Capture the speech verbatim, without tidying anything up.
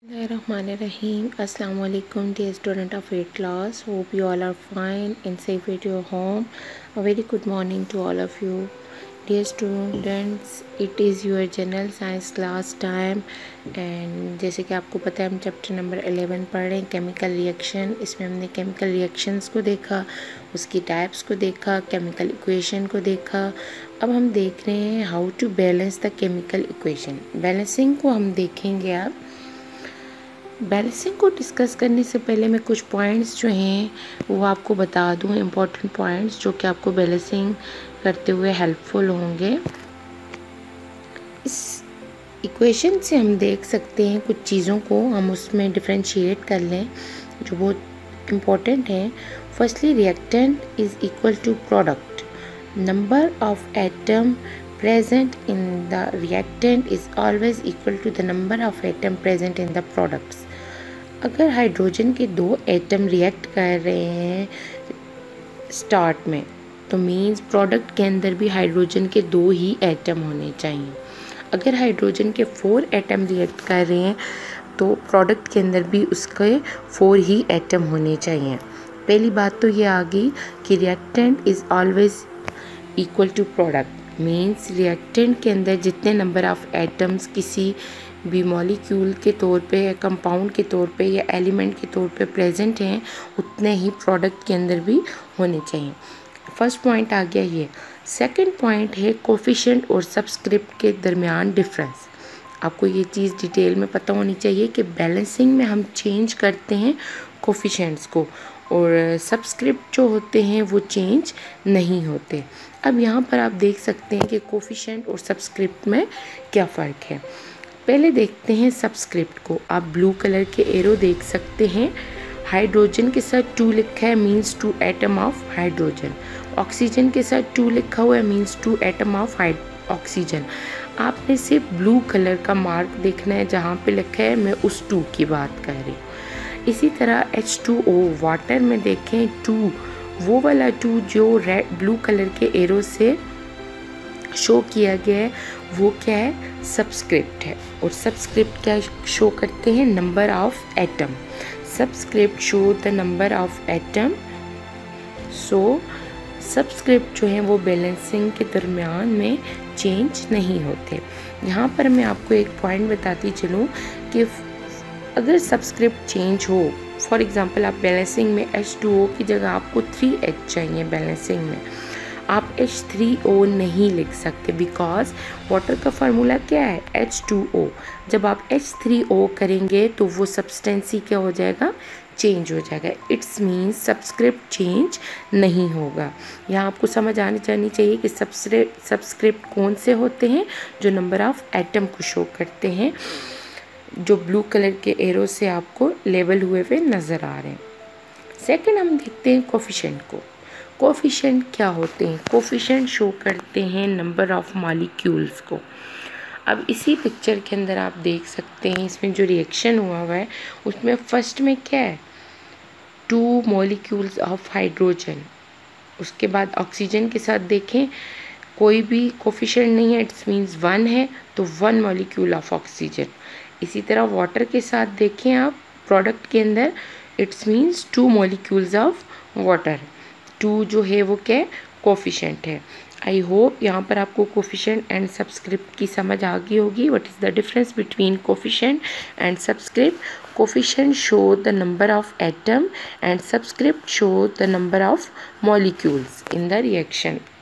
Bismillahirrahmanirrahim. Assalamu alaikum dear student of eighth class. Hope you all are fine and safe at your home. A very good morning to all of you. Dear students, it is your general science class time and जैसे कि आपको पता है हम chapter number eleven पढ़ रहे हैं chemical reaction. इसमें हमने केमिकल रिएक्शंस को देखा, उसकी टाइप्स को देखा, केमिकल इक्वेशन को देखा। अब हम देख रहे हैं how to balance the chemical equation. Balancing को हम देखेंगे। अब बैलेंसिंग को डिस्कस करने से पहले मैं कुछ पॉइंट्स जो हैं वो आपको बता दूं, इम्पोर्टेंट पॉइंट्स जो कि आपको बैलेंसिंग करते हुए हेल्पफुल होंगे। इस इक्वेशन से हम देख सकते हैं कुछ चीज़ों को हम उसमें डिफरेंशिएट कर लें जो बहुत इम्पोर्टेंट है। Firstly reactant is equal to product. Number of atom present in the reactant is always equal to the number of atom present in the products। अगर हाइड्रोजन के दो एटम रिएक्ट कर रहे हैं स्टार्ट में तो मीन्स प्रोडक्ट के अंदर भी हाइड्रोजन के दो ही एटम होने चाहिए। अगर हाइड्रोजन के फोर एटम रिएक्ट कर रहे हैं तो प्रोडक्ट के अंदर भी उसके फोर ही एटम होने चाहिए। पहली बात तो ये आ गई कि reactant is always equal to product. Means reactant के अंदर जितने नंबर ऑफ एटम्स किसी भी मॉलिक्यूल के तौर पे या कंपाउंड के तौर पे या एलिमेंट के तौर पे प्रेजेंट हैं उतने ही प्रोडक्ट के अंदर भी होने चाहिए। फर्स्ट पॉइंट आ गया ये। सेकंड पॉइंट है कोफिशिएंट और सबस्क्रिप्ट के दरमियान डिफरेंस। आपको ये चीज़ डिटेल में पता होनी चाहिए कि बैलेंसिंग में हम चेंज करते हैं कोफिशिएंट्स को और सबस्क्रिप्ट जो होते हैं वो चेंज नहीं होते। अब यहाँ पर आप देख सकते हैं कि कोफिशिएंट और सबस्क्रिप्ट में क्या फ़र्क है। पहले देखते हैं सबस्क्रिप्ट को। आप ब्लू कलर के एरो देख सकते हैं। हाइड्रोजन के साथ टू लिखा है means two atom of hydrogen. Oxygen के साथ टू लिखा हुआ है means two atom of oxygen. आपने सिर्फ ब्लू कलर का मार्क देखना है जहाँ पे लिखा है, मैं उस टू की बात कर रही हूँ। इसी तरह एच टू ओ वाटर में देखें टू, वो वाला टू जो रेड ब्लू कलर के एरो से शो किया गया है वो क्या है, सबस्क्रिप्ट है। और सबस्क्रिप्ट क्या शो करते हैं, number of atom. Subscript show the number of atom. So subscript जो है वो बैलेंसिंग के दरमियान में चेंज नहीं होते। यहाँ पर मैं आपको एक पॉइंट बताती चलूँ कि अगर सबस्क्रिप्ट चेंज हो, फॉर एग्जांपल आप बैलेंसिंग में एच टू ओ की जगह आपको थ्री एच चाहिए बैलेंसिंग में, आप एच थ्री ओ नहीं लिख सकते बिकॉज वाटर का फार्मूला क्या है, एच टू ओ। जब आप एच थ्री ओ करेंगे तो वो सब्सटेंसी क्या हो जाएगा, चेंज हो जाएगा। इट्स मीन्स सबस्क्रिप्ट चेंज नहीं होगा। यहाँ आपको समझ आनी जानी चाहिए कि सबस्क्रिप्ट सबस्क्रिप्ट कौन से होते हैं, जो नंबर ऑफ एटम को शो करते हैं, जो ब्लू कलर के एरो से आपको लेबल हुए हुए नज़र आ रहे हैं। सेकंड हम देखते हैं कोफिशिएंट को। कोफिशिएंट क्या होते हैं, कोफिशिएंट शो करते हैं नंबर ऑफ मॉलिक्यूल्स को। अब इसी पिक्चर के अंदर आप देख सकते हैं इसमें जो रिएक्शन हुआ हुआ है उसमें फर्स्ट में क्या है, टू मॉलिक्यूल्स ऑफ हाइड्रोजन। उसके बाद ऑक्सीजन के साथ देखें कोई भी कोफिशिएंट नहीं है, इट्स मीन्स वन है तो वन मॉलिक्यूल ऑफ ऑक्सीजन। इसी तरह वाटर के साथ देखें आप प्रोडक्ट के अंदर, it's means two molecules of water. Two जो है वो क्या है, कोफिशिएंट है। आई होप यहाँ पर आपको कोफिशिएंट एंड सबस्क्रिप्ट की समझ आ गई होगी। What is the difference between coefficient and subscript. Coefficient show the number of atom and subscript show the number of molecules in the reaction.